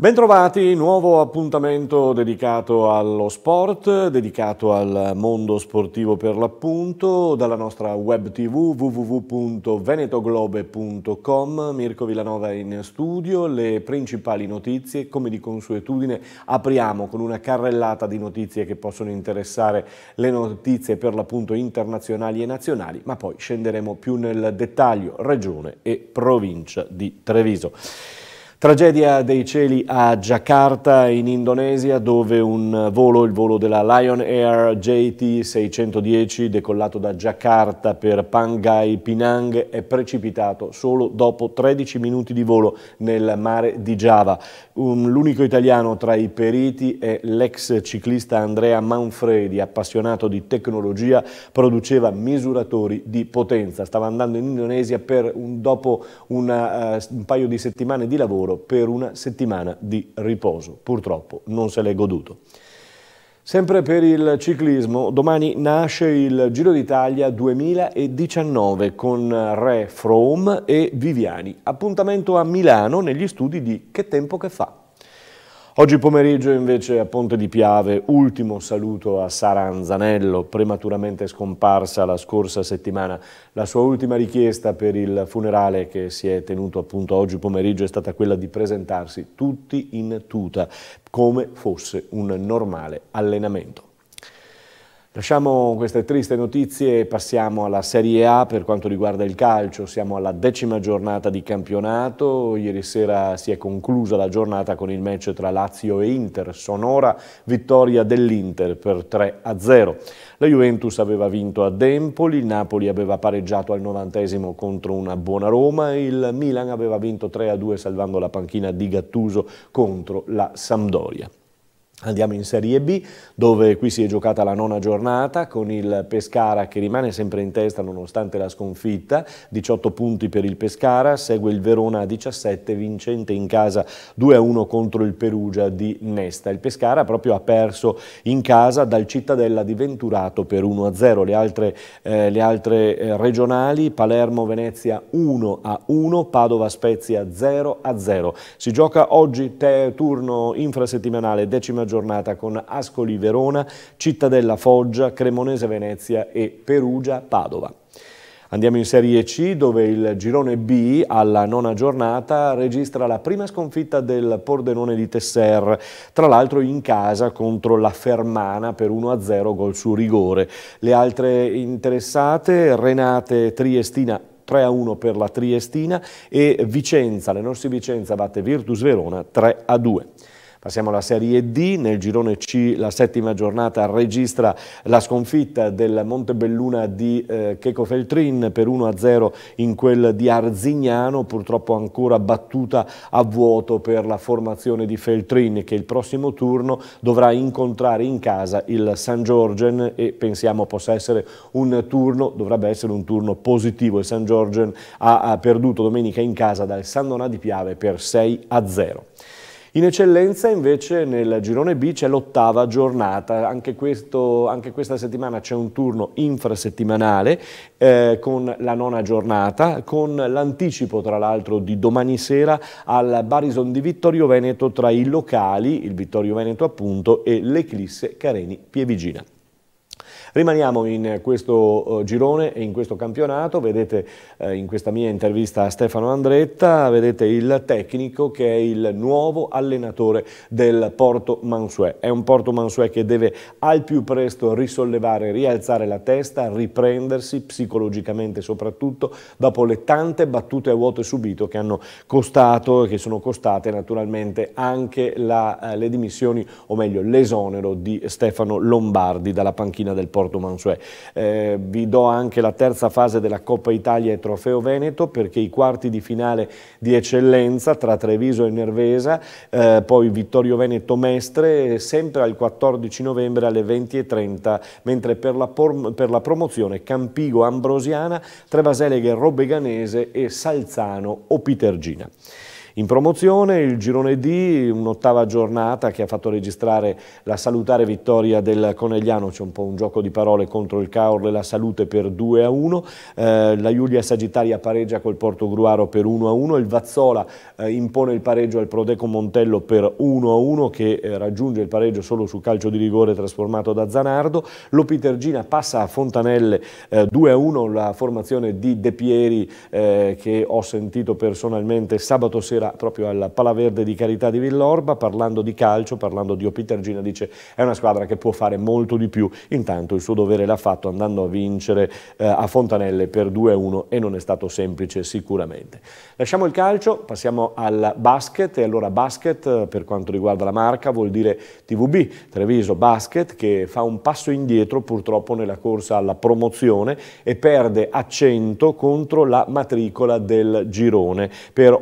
Bentrovati, nuovo appuntamento dedicato allo sport, dedicato al mondo sportivo per l'appunto, dalla nostra web tv www.venetoglobe.com. Mirko Villanova in studio, le principali notizie, come di consuetudine apriamo con una carrellata di notizie che possono interessare le notizie per l'appunto internazionali e nazionali, ma poi scenderemo più nel dettaglio regione e provincia di Treviso. Tragedia dei cieli a Giacarta in Indonesia, dove il volo della Lion Air JT610 decollato da Giacarta per Pangai Pinang è precipitato solo dopo 13 minuti di volo nel mare di Giava. L'unico italiano tra i periti è l'ex ciclista Andrea Manfredi, appassionato di tecnologia, produceva misuratori di potenza. Stava andando in Indonesia dopo un paio di settimane di lavoro per una settimana di riposo. Purtroppo non se l'è goduto. Sempre per il ciclismo, domani nasce il Giro d'Italia 2019 con Re Froome e Viviani. Appuntamento a Milano negli studi di Che Tempo Che Fa. Oggi pomeriggio invece a Ponte di Piave, ultimo saluto a Sara Anzanello, prematuramente scomparsa la scorsa settimana. La sua ultima richiesta per il funerale che si è tenuto appunto oggi pomeriggio è stata quella di presentarsi tutti in tuta, come fosse un normale allenamento. Lasciamo queste triste notizie e passiamo alla Serie A per quanto riguarda il calcio. Siamo alla 10ª giornata di campionato. Ieri sera si è conclusa la giornata con il match tra Lazio e Inter. Sonora vittoria dell'Inter per 3-0. La Juventus aveva vinto ad Empoli, il Napoli aveva pareggiato al 90° contro una buona Roma, il Milan aveva vinto 3-2 salvando la panchina di Gattuso contro la Sampdoria. Andiamo in Serie B, dove qui si è giocata la 9ª giornata con il Pescara che rimane sempre in testa nonostante la sconfitta, 18 punti per il Pescara, segue il Verona a 17, vincente in casa 2-1 contro il Perugia di Nesta. Il Pescara proprio ha perso in casa dal Cittadella di Venturato per 1-0. Le altre regionali, Palermo-Venezia 1-1, Padova-Spezia 0-0. Si gioca oggi turno infrasettimanale, 10ª giornata con Ascoli Verona, Cittadella Foggia, Cremonese Venezia e Perugia Padova. Andiamo in Serie C, dove il girone B alla 9ª giornata registra la prima sconfitta del Pordenone di Tesser, tra l'altro in casa contro la Fermana per 1-0, gol su rigore. Le altre interessate, Renate Triestina 3-1 per la Triestina e Vicenza, l'Enorsi Vicenza batte Virtus Verona 3-2. Passiamo alla Serie D, nel girone C la 7ª giornata registra la sconfitta del Montebelluna di Checo Feltrin per 1-0 in quel di Arzignano, purtroppo ancora battuta a vuoto per la formazione di Feltrin che il prossimo turno dovrà incontrare in casa il St. Georgen e pensiamo possa essere dovrebbe essere un turno positivo. Il St. Georgen ha perduto domenica in casa dal San Donà di Piave per 6-0. In eccellenza invece nel girone B c'è l'8ª giornata, anche questa settimana c'è un turno infrasettimanale con la 9ª giornata, con l'anticipo tra l'altro di domani sera al Barison di Vittorio Veneto tra i locali, il Vittorio Veneto appunto, e l'Eclisse Careni Pievigina. Rimaniamo in questo girone e in questo campionato, vedete in questa mia intervista a Stefano Andretta, vedete il tecnico che è il nuovo allenatore del Porto Mansuè. È un Porto Mansuè che deve al più presto risollevare, rialzare la testa, riprendersi psicologicamente soprattutto dopo le tante battute a vuoto subito che hanno costato e che sono costate naturalmente anche le dimissioni, o meglio l'esonero di Stefano Lombardi dalla panchina del Porto Mansuè. Vi do anche la terza fase della Coppa Italia e Trofeo Veneto, perché i quarti di finale di eccellenza tra Treviso e Nervesa, poi Vittorio Veneto Mestre, sempre al 14 novembre alle 20:30, mentre per la promozione Campigo Ambrosiana, Trevaseleghe Robeganese e Salzano Opitergina. in promozione. Il girone D, un'ottava giornata che ha fatto registrare la salutare vittoria del Conegliano, c'è un po' un gioco di parole contro il Caorle e la Salute per 2-1, la Giulia Sagittaria pareggia col Portogruaro per 1-1, il Vazzola impone il pareggio al Prodeco Montello per 1-1 che raggiunge il pareggio solo su calcio di rigore trasformato da Zanardo, l'Opitergina passa a Fontanelle 2-1, la formazione di De Pieri che ho sentito personalmente sabato sera proprio al Palaverde di Carità di Villorba, parlando di calcio, parlando di Opitergina, dice è una squadra che può fare molto di più, intanto il suo dovere l'ha fatto andando a vincere a Fontanelle per 2-1 e non è stato semplice sicuramente. Lasciamo il calcio, passiamo al basket e allora basket per quanto riguarda la marca vuol dire TVB, Treviso Basket, che fa un passo indietro purtroppo nella corsa alla promozione e perde a 100 contro la matricola del girone per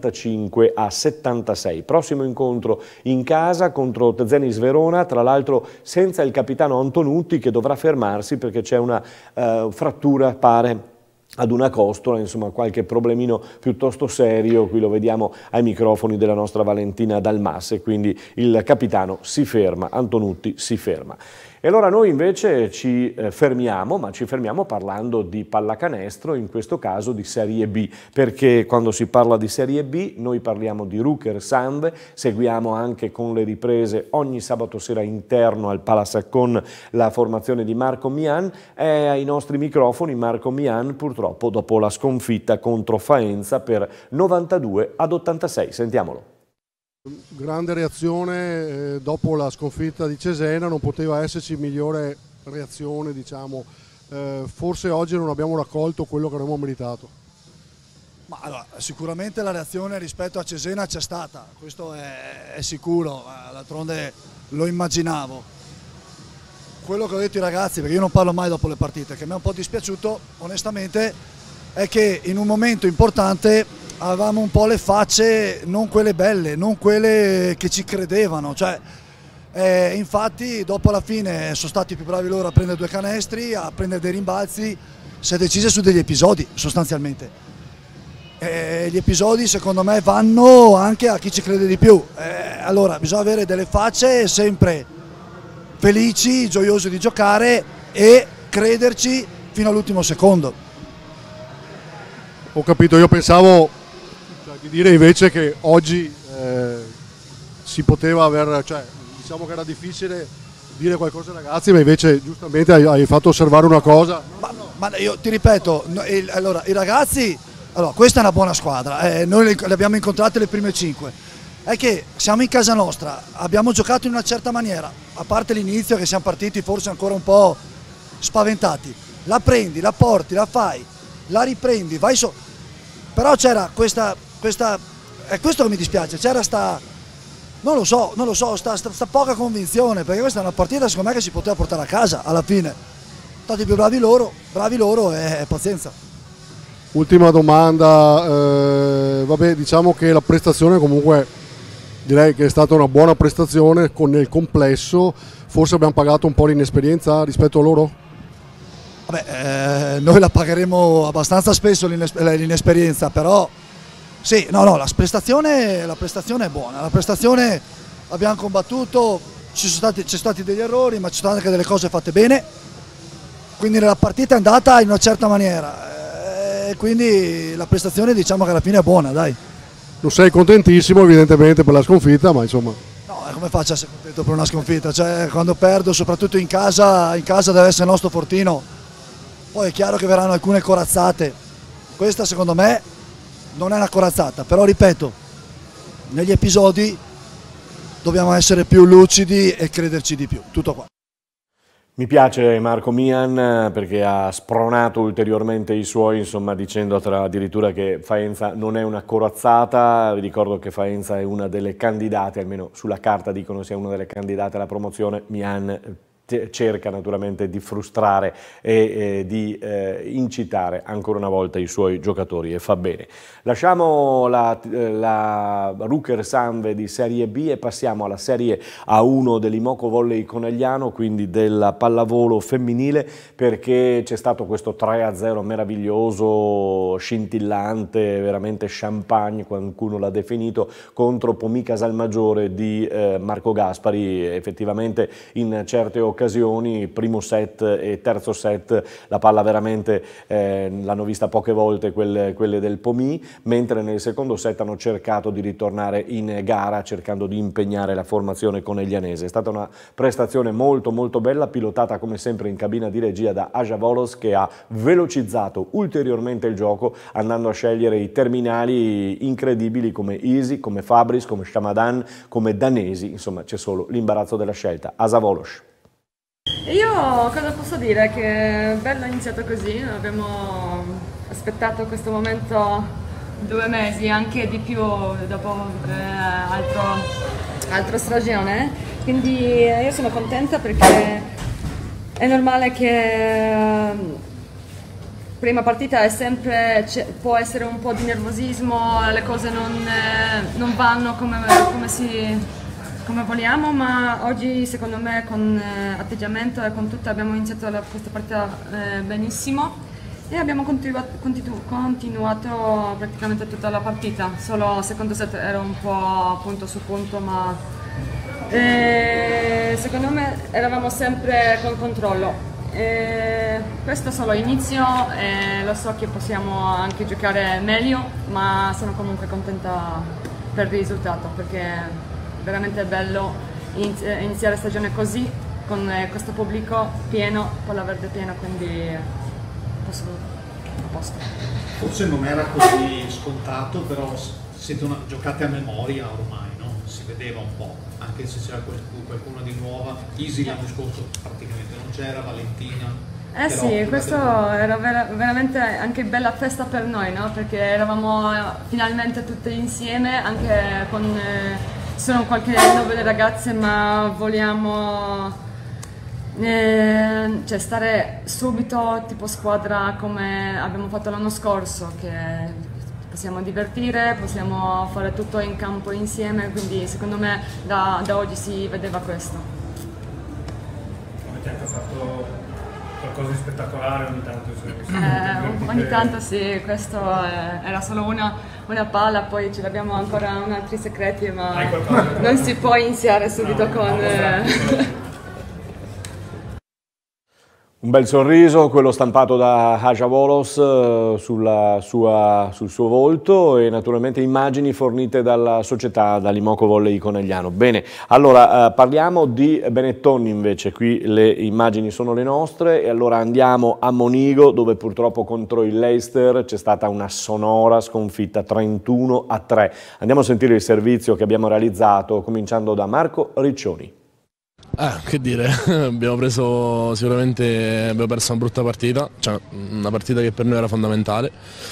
85-76. Prossimo incontro in casa contro Zenit Verona, tra l'altro senza il capitano Antonutti che dovrà fermarsi perché c'è una frattura, pare, ad una costola, insomma qualche problemino piuttosto serio, qui lo vediamo ai microfoni della nostra Valentina Dalmasse, quindi il capitano si ferma, Antonutti si ferma. E allora noi invece ci fermiamo, ma ci fermiamo parlando di pallacanestro, in questo caso di Serie B, perché quando si parla di Serie B noi parliamo di Ruker Sand, seguiamo anche con le riprese ogni sabato sera interno al Palasaccon la formazione di Marco Mian e ai nostri microfoni Marco Mian purtroppo dopo la sconfitta contro Faenza per 92-86, sentiamolo. Grande reazione dopo la sconfitta di Cesena, non poteva esserci migliore reazione, diciamo. Forse oggi non abbiamo raccolto quello che avremmo meritato. Ma allora, sicuramente la reazione rispetto a Cesena c'è stata, questo è sicuro, d'altronde lo immaginavo. Quello che ho detto ai ragazzi, perché io non parlo mai dopo le partite, che mi è un po' dispiaciuto onestamente, è che in un momento importante avevamo un po' le facce non quelle belle, non quelle che ci credevano, cioè, infatti dopo alla fine sono stati più bravi loro a prendere 2 canestri, a prendere dei rimbalzi, si è decise su degli episodi sostanzialmente. Gli episodi secondo me vanno anche a chi ci crede di più, allora bisogna avere delle facce sempre felici, gioiosi di giocare e crederci fino all'ultimo secondo. Ho capito, io pensavo di dire invece che oggi si poteva aver, cioè diciamo che era difficile dire qualcosa ai ragazzi, ma invece giustamente hai fatto osservare una cosa. Ma io ti ripeto, allora i ragazzi, allora questa è una buona squadra, noi le abbiamo incontrate le prime 5, è che siamo in casa nostra, abbiamo giocato in una certa maniera, a parte l'inizio che siamo partiti forse ancora un po' spaventati, la prendi, la porti, la fai, la riprendi, vai su, però c'era questa è questo che mi dispiace, c'era non lo so, sta poca convinzione, perché questa è una partita secondo me che si poteva portare a casa alla fine. Stati più bravi loro e pazienza. Ultima domanda, vabbè, diciamo che la prestazione comunque direi che è stata una buona prestazione nel complesso, forse abbiamo pagato un po' l'inesperienza rispetto a loro? Vabbè, noi la pagheremo abbastanza spesso l'inesperienza, però sì, no, la prestazione è buona, la prestazione abbiamo combattuto, ci sono stati degli errori, ma ci sono anche delle cose fatte bene, quindi la partita è andata in una certa maniera, e quindi la prestazione diciamo che alla fine è buona, dai. Non sei contentissimo evidentemente per la sconfitta, ma insomma... No, come faccio a essere contento per una sconfitta? Cioè, quando perdo, soprattutto in casa deve essere il nostro fortino, poi è chiaro che verranno alcune corazzate, questa secondo me non è una corazzata, però ripeto, negli episodi dobbiamo essere più lucidi e crederci di più, tutto qua. Mi piace Marco Mian perché ha spronato ulteriormente i suoi, insomma, dicendo addirittura che Faenza non è una corazzata. Vi ricordo che Faenza è una delle candidate, almeno sulla carta dicono sia una delle candidate alla promozione. Mian cerca naturalmente di frustrare e di incitare ancora una volta i suoi giocatori, e fa bene. Lasciamo la Rucher Sanve di Serie B e passiamo alla Serie A1 dell'Imoco Volley Conegliano, quindi della pallavolo femminile, perché c'è stato questo 3-0 meraviglioso, scintillante, veramente champagne, qualcuno l'ha definito, contro Pomì Casalmaggiore di Marco Gaspari. Effettivamente in certe occasioni, primo set e terzo set, la palla veramente l'hanno vista poche volte quelle del Pomì, mentre nel secondo set hanno cercato di ritornare in gara cercando di impegnare la formazione coneglianese. È stata una prestazione molto molto bella, pilotata come sempre in cabina di regia da Aja Volos, che ha velocizzato ulteriormente il gioco andando a scegliere i terminali incredibili come Easy, come Fabris, come Shamadan, come Danesi, insomma c'è solo l'imbarazzo della scelta. Asa Volos. Io cosa posso dire? Che è bello iniziato così, abbiamo aspettato questo momento 2 mesi, anche di più dopo altra stagione, quindi io sono contenta perché è normale che prima partita è sempre, può essere un po' di nervosismo, le cose non vanno come vogliamo, ma oggi secondo me con atteggiamento e con tutto abbiamo iniziato questa partita benissimo e abbiamo continuato praticamente tutta la partita, solo il secondo set era un po' punto su punto, ma secondo me eravamo sempre con controllo. Questo è solo inizio e lo so che possiamo anche giocare meglio, ma sono comunque contenta per il risultato perché veramente è bello iniziare la stagione così, con questo pubblico pieno, Palla Verde piena, quindi posso a posto. Forse non era così scontato, però giocate a memoria ormai, no? Si vedeva un po', anche se c'era qualcuno di nuova. Easy l'anno scorso praticamente non c'era, Valentina. Sì, questo era veramente anche bella festa per noi, no? Perché eravamo finalmente tutti insieme, anche con sono qualche nuove ragazze, ma vogliamo stare subito tipo squadra come abbiamo fatto l'anno scorso, che possiamo divertire, possiamo fare tutto in campo insieme, quindi secondo me da oggi si vedeva questo. Avete anche fatto qualcosa di spettacolare ogni tanto? Ogni tanto sì, questo era solo una palla, poi ce l'abbiamo ancora altri segreti, ma non si può iniziare subito con... Un bel sorriso, quello stampato da Aja Volos sul suo volto, e naturalmente immagini fornite dalla società, dall'Imoco Volley Conegliano. Bene, allora parliamo di Benettoni invece, qui le immagini sono le nostre, e allora andiamo a Monigo, dove purtroppo contro il Leicester c'è stata una sonora sconfitta 31-3. Andiamo a sentire il servizio che abbiamo realizzato, cominciando da Marco Riccioni. Che dire, abbiamo perso una brutta partita, cioè una partita che per noi era fondamentale,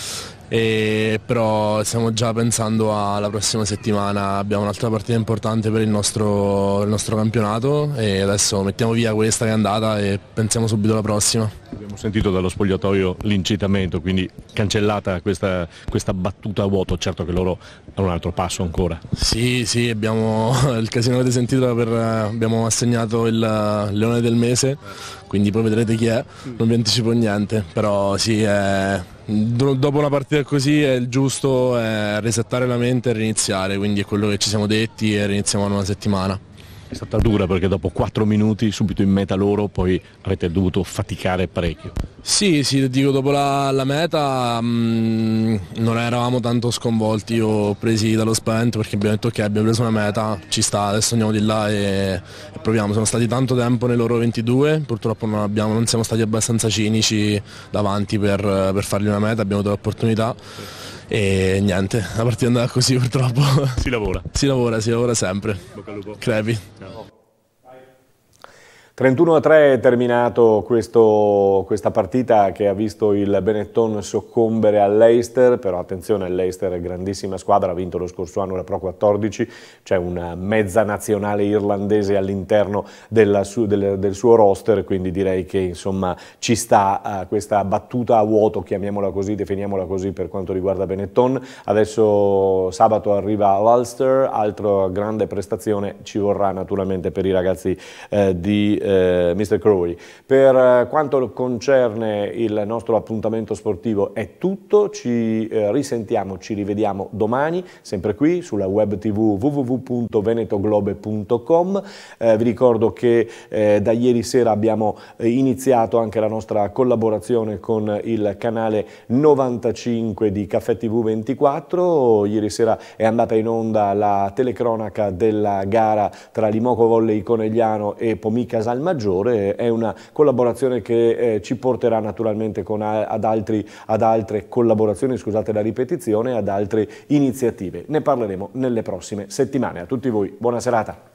però stiamo già pensando alla prossima settimana. Abbiamo un'altra partita importante per il nostro campionato e adesso mettiamo via questa che è andata e pensiamo subito alla prossima. Abbiamo sentito dallo spogliatoio l'incitamento, quindi cancellata questa battuta a vuoto. Certo che loro hanno un altro passo ancora. Sì, abbiamo il casino, avete sentito, abbiamo assegnato il leone del mese, quindi poi vedrete chi è, non vi anticipo niente, però sì, dopo una partita così è il giusto resettare la mente e riniziare, quindi è quello che ci siamo detti e riniziamo una nuova settimana. È stata dura perché dopo 4 minuti subito in meta loro, poi avete dovuto faticare parecchio. Sì, dico, dopo la meta non eravamo tanto sconvolti o presi dallo spavento, perché abbiamo detto ok, abbiamo preso una meta, ci sta, adesso andiamo di là e proviamo. Sono stati tanto tempo nei loro 22, purtroppo non siamo stati abbastanza cinici davanti per fargli una meta, abbiamo avuto l'opportunità. E niente, la partita è andata così purtroppo. Si lavora. Si lavora sempre. Bocca al lupo. Crepi. 31-3 è terminato questa partita che ha visto il Benetton soccombere all'Leicester, però attenzione, il Leicester è grandissima squadra, ha vinto lo scorso anno la Pro 14, c'è una mezza nazionale irlandese all'interno del suo roster, quindi direi che insomma ci sta questa battuta a vuoto, chiamiamola così, definiamola così per quanto riguarda Benetton. Adesso sabato arriva l'Ulster, altra grande prestazione ci vorrà naturalmente per i ragazzi di Mr. Crowley. Per quanto concerne il nostro appuntamento sportivo è tutto, ci risentiamo, ci rivediamo domani, sempre qui sulla web tv www.venetoglobe.com. Vi ricordo che da ieri sera abbiamo iniziato anche la nostra collaborazione con il canale 95 di Caffè TV 24, ieri sera è andata in onda la telecronaca della gara tra Limoco Volley Conegliano e Pomì Casalmaggiore. È una collaborazione che ci porterà naturalmente ad altre collaborazioni, scusate la ripetizione, ad altre iniziative. Ne parleremo nelle prossime settimane. A tutti voi, buona serata.